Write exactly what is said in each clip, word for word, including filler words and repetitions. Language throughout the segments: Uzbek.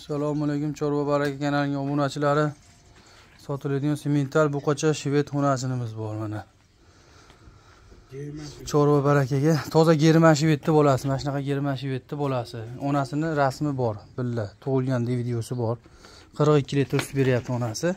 Assalomu alaykum Chorva baraka kanalining obunachilari. Sotiladigan semental buqacha shved xonasimiz bor mana. Chorva barakaga toza german shvedni bolasi, mana shunaqa german shvedni bolasi. Onasini rasmi bor, billa, tug'ilgan videosi bor. qirq ikki litr sut beryapti onasi.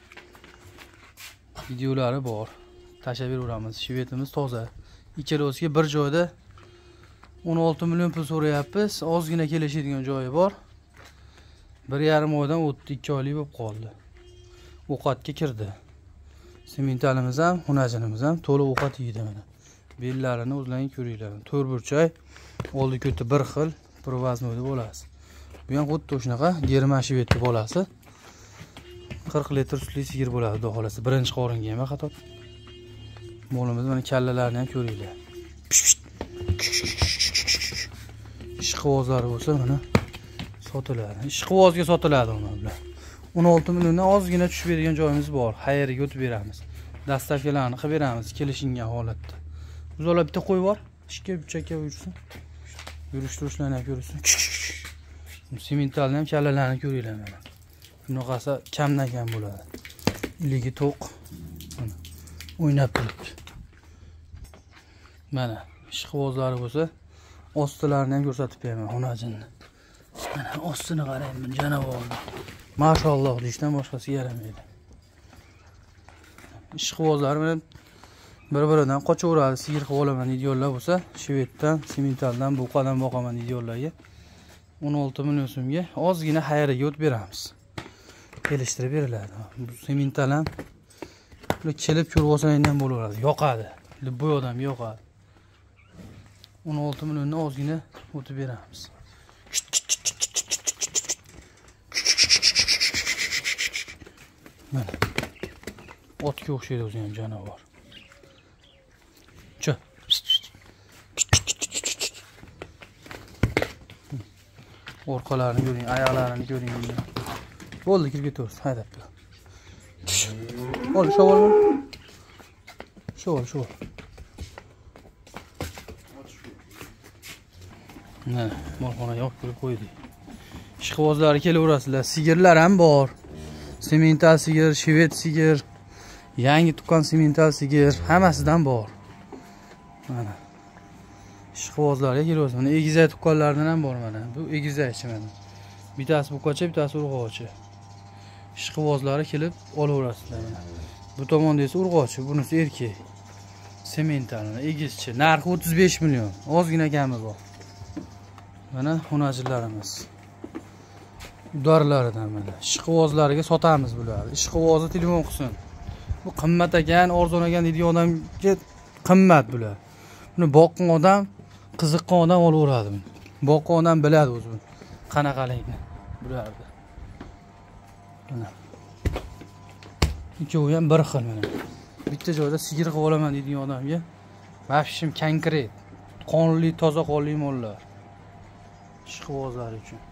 Videolari bor. Tashlab beraveramiz. Shvedimiz toza. Ikkalasiga bir joyda o'n olti million pul so'rayapmiz. Ozgina kelishadigan joyi bor. bir yarim oydan o'tdi, ikki oylik bo'lib qoldi. Ovqatga kirdi. Sementalimiz ham, xonajinimiz ham to'liq ovqat yeydi mana. Bellarini o'zlaring ko'ringlar. to'rt burchak, oldi ko'ti bir xil, bir vaznoda bo'lasi. Bu ham xuddi shunaqa german shvedni bolasi. qirq litr sutli sigir bo'ladi, xudo xolasa. Birinchi qoringa ham xato. Molimiz mana kallalarini ham ko'ringlar. Ishqivozlari bo'lsa mana sotiladi. Ishqivozga sotiladi uni bilan. o'n olti milliondan ozgina tushib bergan joyimiz bor. Xayriga o'tib beramiz. Dastavkalarni qilib beramiz kelishingan holatda. Uzola bitta qo'y bor. Ishga buchakka yursin. Yurish turishlarni ham ko'rsin. Sementalni ham kallalarini ko'ringlar mana. Bunaqasi kamdan kam bo'ladi. Iligi to'q. Mana o'ynab turibdi. Mana ishqivozlari bo'lsa, ostilarini ham ko'rsatib beraman xonajinni. Mana ostini qarayman, janavorni. Mashalloh deyishdan boshqasi yaramaydi. Ishqivozlari bilan bir-biridan qochaveradi. Sigir qilib olaman deydiganlar bo'lsa, shveddan, sementaldan, buqadan boqaman deydiganlarga o'n olti million so'mga ozgina xayriga o'tib beramiz. Kelishtirib beriladi. Bu semental ham kelib ko'rib olsangiz ham bo'laveradi. Yoqadi. Bu odam yoqadi. o'n olti milliondan ozgina o'tib beramiz. Mana otga o'xshaydi o'zi ham janavor. Cho. Orqalarini ko'ring, oyoqlarini ko'ring. Bo'ldi, kirib ketaversin, haydab kel. Ol, shovolmi? Shovol, shovol. Mana, molxonaga olib kirib qo'ydik. Ishqivozlari kelaverasizlar. Sigirlar ham bor. Semental sigir, shved sigir, yangi tuqqan semental sigir, hammasidan bor. Mana. Ishqivozlarga kelaverasiz. Mana egizak tuqqanlardan ham bor mana. Bu egizakchi mana. Bittasi buqacha, bittasi urg'ochi. Ishqivozlari kelib olaverasizlar mana. Bu tomonda esa urg'ochi, bunisi erkak. Semental, egizchi. Narxi o'ttiz besh million. Ozgina kami bor. Mana xonajinlarimiz. Udarlaridan mana. Ishqivozlariga sotamiz bularni. Ishqivozni telefon qilsin. Bu qimmat ekan, arzon ekan deydigan odamga qimmat bular. Buni boqqan odam, qiziqqan odam olaveradi buni. Boqqan odam biladi o'zi buni. Qanaqaligini bularni. Mana. Ikkovi ham bir xil mana. Bitta joyda sigir qilib olaman deydigan odamga mafshim konkret, qonli, toza qonli mollar. Ishqivozlar uchun.